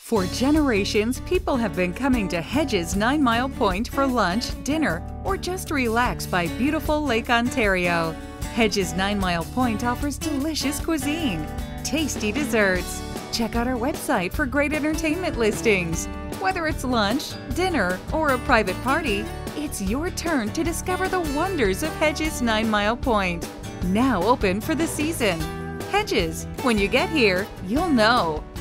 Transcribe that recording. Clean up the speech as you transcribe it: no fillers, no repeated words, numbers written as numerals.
For generations, people have been coming to Hedges 9 Mile Point for lunch, dinner, or just relax by beautiful Lake Ontario. Hedges 9 Mile Point offers delicious cuisine, tasty desserts. Check out our website for great entertainment listings. Whether it's lunch, dinner, or a private party, it's your turn to discover the wonders of Hedges 9 Mile Point. Now open for the season. Hedges, when you get here, you'll know.